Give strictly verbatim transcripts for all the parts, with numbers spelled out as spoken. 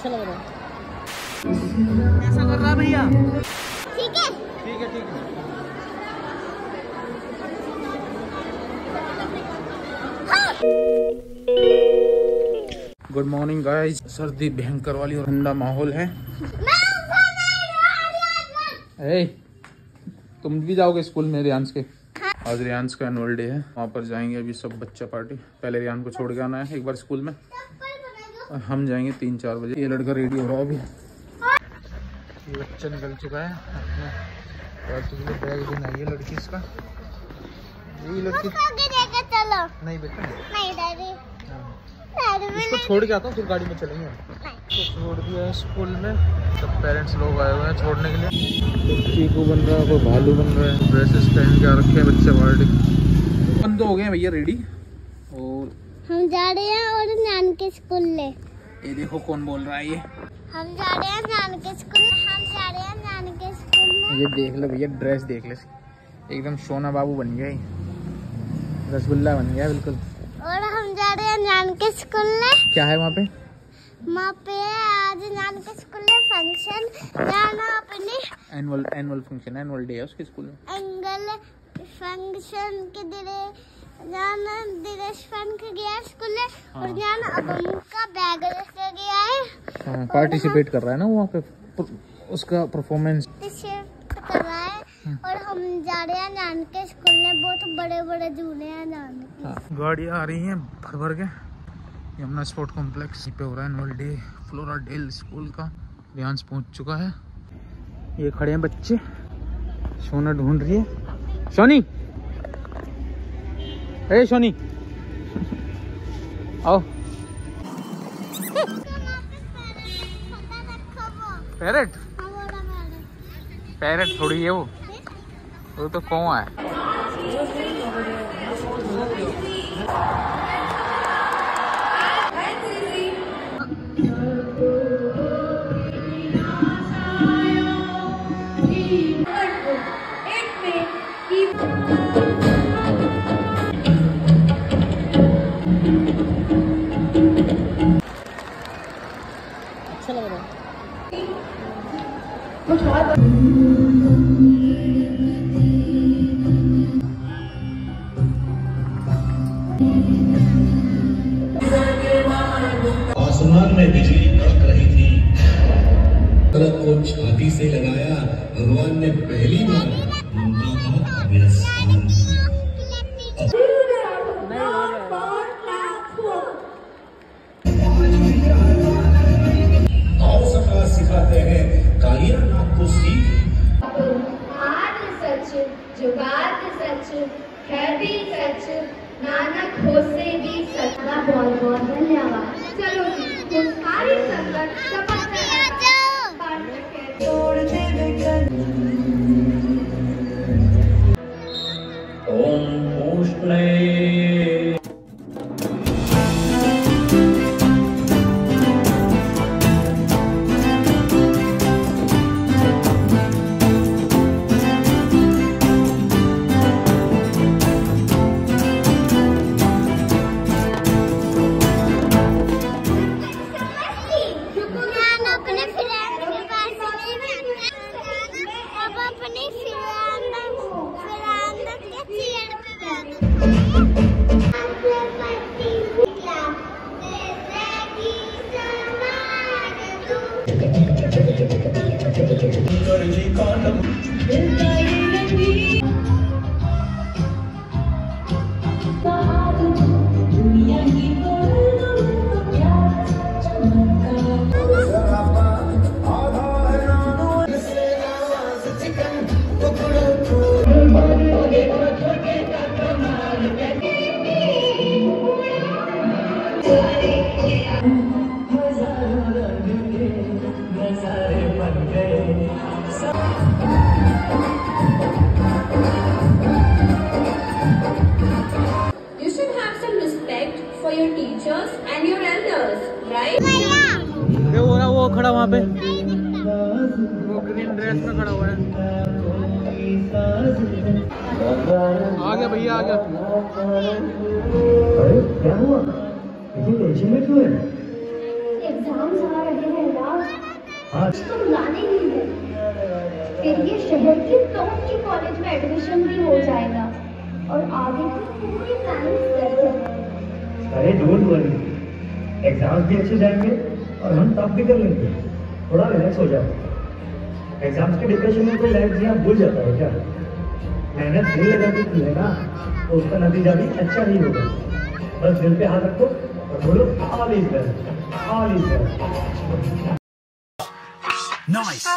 अच्छा लग रहा है। कैसा कर रहा है भैया? ठीक है ठीक है ठीक है। Good morning guys. सर्दी भयंकर वाली और ठंडा माहौल है। ए, तुम भी जाओगे स्कूल में रियांश के? आज रियांश का एनुअल डे है, वहाँ पर जाएंगे अभी सब बच्चा पार्टी। पहले रियान को छोड़ के आना है एक बार स्कूल में, और हम जाएंगे तीन चार बजे। ये लड़का रेडी हो रहा है अभी, ये बच्चा निकल चुका है अपने बैग भी नहीं है लड़की इसका। यही लड़की चलो। नहीं बेटा नहीं डैडी, इसको छोड़ के आता हूँ फिर गाड़ी में चलेंगे। तो छोड़ दिया है स्कूल में, सब पेरेंट्स लोग आए हुए हैं छोड़ने के लिए। कोई चीकू बन रहा है, कोई भालू बन रहा है, ड्रेसेस पहन के रखे हैं बच्चे पार्टी। बंद हो गए हैं भैया रेडी, और हम जा रहे हैं और नान के स्कूल ले। ये देखो कौन बोल रहा है ये। हम जा रहे हैं नान के स्कूल, हम जा रहे हैं नान के स्कूल में। ये देख ले भैया, ड्रेस देख ले, एकदम सोना बाबू बन गया है, रसगुल्ला बन गया बिल्कुल। और हम जा रहे हैं नान के स्कूल में। क्या है वहाँ पे? वहाँ पे आज नान के स्कूल में फंक्शन जाना अपने annual annual function, annual day है उसके स्कूल में। एंगल फंक्शन के दिले जाना दिनेश फंक गया स्कूल में। हाँ। और जाना अब उनका बैग लेके गया है। हाँ, पार्टिसिपेट कर रहा है ना वहाँ पे, उसका परफॉर्मेंस कर रहा है। और हम जा रहे हैं नान के स्कूल में, बहुत बड़े बड़े झूले हैं नान के। हाँ। गाड़ियाँ आ रही हैं भर भर के। यमुना स्पोर्ट कॉम्प्लेक्स पे हो रहा है annual day Flora Dale school का। रियांश पहुंच चुका है, ये खड़े हैं बच्चे। सोना ढूंढ रही है। सोनी, ए सोनी आओ। पैरेट? पैरेट थोड़ी है वो, वो तो कौवा है। अच्छा लग रहा है। आसमान में बिजली कड़क रही थी, तरफ को छाती से लगाया भगवान ने पहली बार सिखाते हैं कालिया नाक को सीख। आज सच जुगात सच है भी सच, नानक हो से भी सच। बहुत बहुत धन्यवाद। चलो जी, सारी संकट शपथ ओम पुष्णे। वो खड़ा वहाँ पे, वो ग्रीन ड्रेस में खड़ा हुआ है। आ गया भैया, आ गया। अरे क्या हुआ? इतनी टेंशन में क्यों है? एग्जाम्स आ रहे हैं ना, हाँ तो लाने ही है, फिर ये शहर के टॉप के कॉलेज में एडमिशन भी हो जाएगा और आगे की पूरी प्लानिंग सेट है। अरे डोंट वरी, एग्जाम्स भी अच्छे जाएंगे और हम टॉप भी कर लेंगे। थोड़ा रिलैक्स हो जाओ। एग्जाम्स के डिप्रेशन में कोई लाइफ जीना भूल जाता है क्या? मेहनत दिल लगा के की है ना, तो उसका नतीजा भी अच्छा ही होगा। बस दिल पे हाथ रखो और बोलो all is well, all is well. Nice.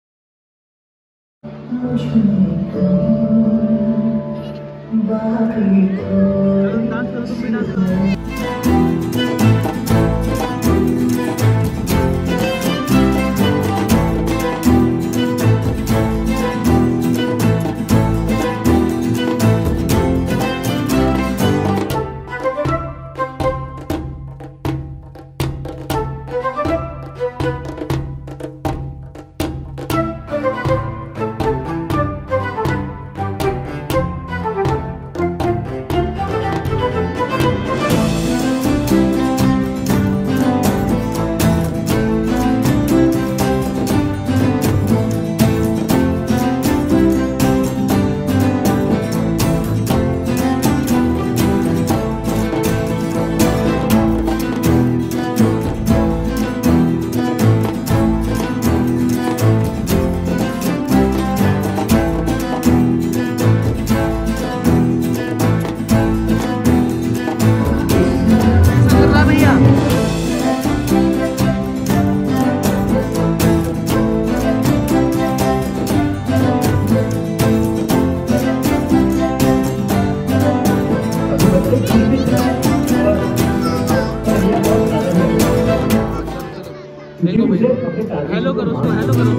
Hello करो उसको, हेलो करो।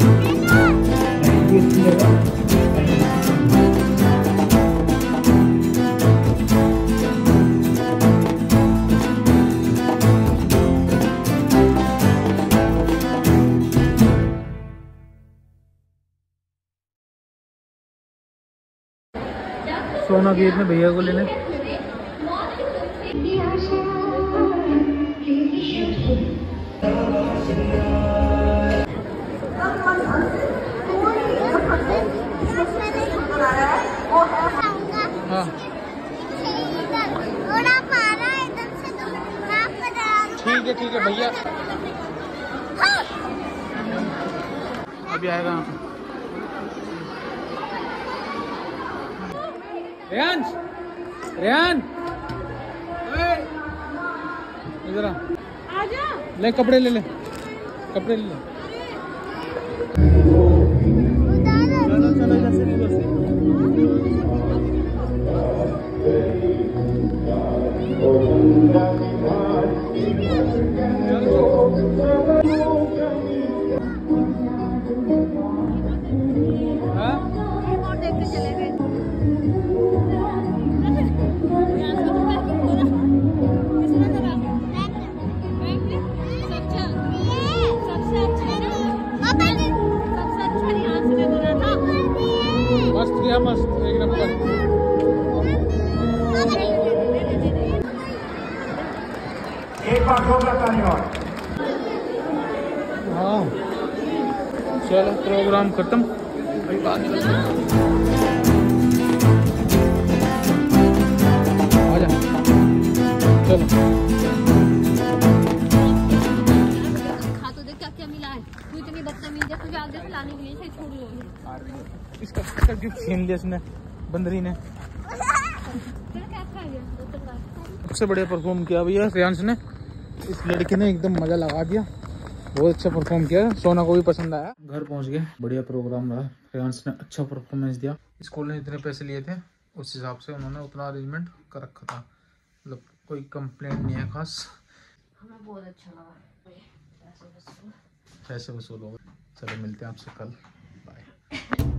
सोना गई अपने भैया को लेने। हाँ ठीक है ठीक है भैया, अभी आएगा। रेहान, रेहान इधर आ, ले कपड़े ले ले, कपड़े ले ले। चलो चलो जैसे भी बस। मस्त गया, मस्त एक नंबर। एक बार जोरदार तालियां। हाँ चलो प्रोग्राम खत्म। आ जा चलो। खा तो देख क्या क्या मिला है। तू इतनी बदतमीज है, तुझे आगे से लाने के लिए से छोड़ लो। इसका इसका गिफ्ट छीन लिया इसने, बंदरी ने। सबसे बढ़िया परफॉर्म किया भैया श्रेयांश ने, इस लड़के ने एकदम मजा लगा दिया, बहुत अच्छा परफॉर्म किया। सोना को भी पसंद आया। घर पहुंच गए, बढ़िया प्रोग्राम रहा, श्रेयांश ने अच्छा परफॉर्मेंस दिया। स्कूल ने जितने पैसे लिए थे उस हिसाब से उन्होंने उतना अरेंजमेंट कर रखा था, मतलब कोई कंप्लेंट नहीं है खास। हमें बहुत अच्छा लगा। पैसे वसूल हो गए। चलो मिलते हैं आपसे कल, बाय।